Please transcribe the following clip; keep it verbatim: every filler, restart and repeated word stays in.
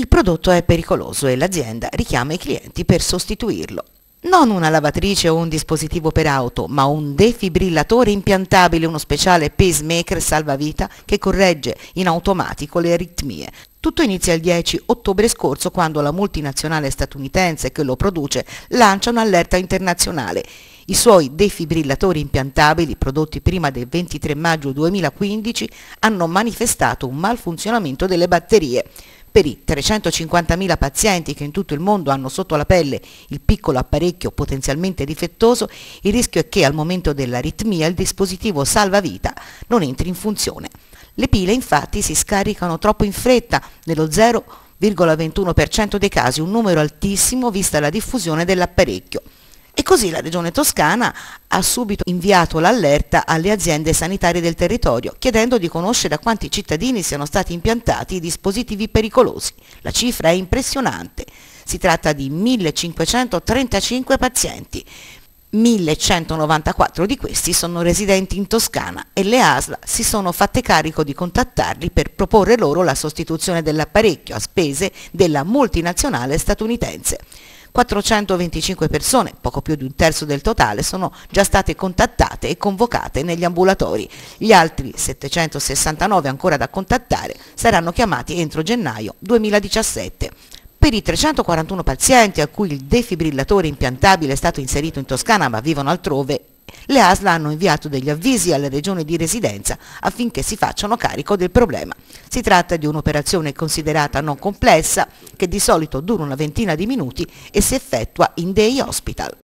Il prodotto è pericoloso e l'azienda richiama i clienti per sostituirlo. Non una lavatrice o un dispositivo per auto, ma un defibrillatore impiantabile, uno speciale pacemaker salvavita che corregge in automatico le aritmie. Tutto inizia il dieci ottobre scorso, quando la multinazionale statunitense che lo produce lancia un'allerta internazionale. I suoi defibrillatori impiantabili, prodotti prima del ventitré maggio duemilaquindici, hanno manifestato un malfunzionamento delle batterie. Per i trecentocinquantamila pazienti che in tutto il mondo hanno sotto la pelle il piccolo apparecchio potenzialmente difettoso, il rischio è che al momento dell'aritmia il dispositivo salvavita non entri in funzione. Le pile infatti si scaricano troppo in fretta, nello zero virgola ventuno per cento dei casi, un numero altissimo vista la diffusione dell'apparecchio. E così la Regione Toscana ha subito inviato l'allerta alle aziende sanitarie del territorio, chiedendo di conoscere a quanti cittadini siano stati impiantati i dispositivi pericolosi. La cifra è impressionante. Si tratta di millecinquecentotrentacinque pazienti. millecentonovantaquattro di questi sono residenti in Toscana e le A S L si sono fatte carico di contattarli per proporre loro la sostituzione dell'apparecchio a spese della multinazionale statunitense. quattrocentoventicinque persone, poco più di un terzo del totale, sono già state contattate e convocate negli ambulatori. Gli altri settecentosessantanove ancora da contattare saranno chiamati entro gennaio duemiladiciassette. Per i trecentoquarantuno pazienti a cui il defibrillatore impiantabile è stato inserito in Toscana ma vivono altrove, le A S L hanno inviato degli avvisi alle regioni di residenza affinché si facciano carico del problema. Si tratta di un'operazione considerata non complessa, che di solito dura una ventina di minuti e si effettua in day hospital.